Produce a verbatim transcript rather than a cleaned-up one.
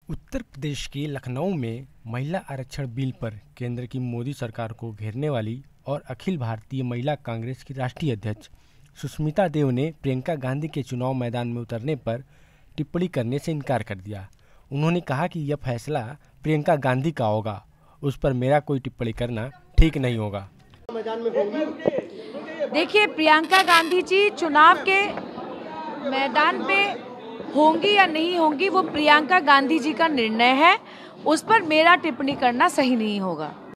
उत्तर प्रदेश के लखनऊ में महिला आरक्षण बिल पर केंद्र की मोदी सरकार को घेरने वाली और अखिल भारतीय महिला कांग्रेस की राष्ट्रीय अध्यक्ष सुष्मिता देव ने प्रियंका गांधी के चुनाव मैदान में उतरने पर टिप्पणी करने से इनकार कर दिया। उन्होंने कहा कि यह फैसला प्रियंका गांधी का होगा, उस पर मेरा कोई टिप्पणी करना ठीक नहीं होगा। देखिए, प्रियंका गांधी जी चुनाव के मैदान पे होंगी या नहीं होंगी वो प्रियंका गांधी जी का निर्णय है, उस पर मेरा टिप्पणी करना सही नहीं होगा।